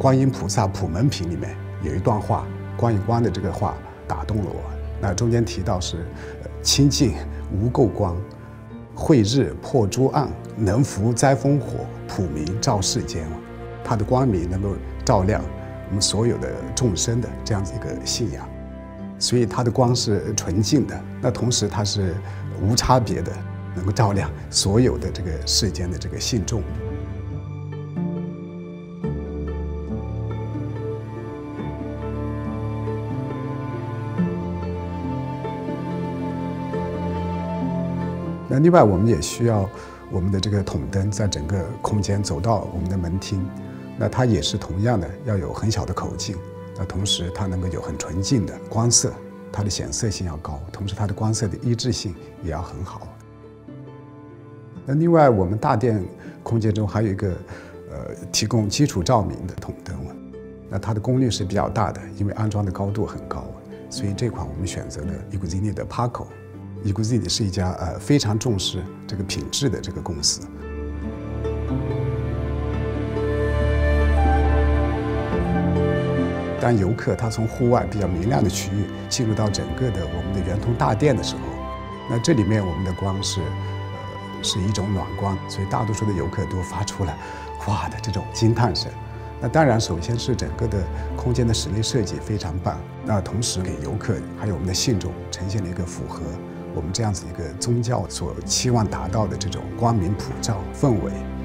观音菩萨普门品里面有一段话，关于光的这个话打动了我。那中间提到是清净无垢光，慧日破诸暗，能伏灾风火，普明照世间。它的光明能够照亮我们所有的众生的这样子一个信仰，所以它的光是纯净的，那同时它是无差别的，能够照亮所有的这个世间的这个信众。那另外，我们也需要我们的这个筒灯在整个空间走到我们的门厅，那它也是同样的要有很小的口径，那同时它能够有很纯净的光色，它的显色性要高，同时它的光色的一致性也要很好。那另外，我们大殿空间中还有一个提供基础照明的筒灯，那它的功率是比较大的，因为安装的高度很高，所以这款我们选择了 Iguzzini 的 Paco。Iguzzini 是一家非常重视这个品质的这个公司。当游客他从户外比较明亮的区域进入到整个的我们的圆通大殿的时候，那这里面我们的光是一种暖光，所以大多数的游客都发出了哇的这种惊叹声。那当然，首先是整个的空间的室内设计非常棒，那同时给游客还有我们的信众呈现了一个符合我们这样子一个宗教所期望达到的这种光明普照氛围。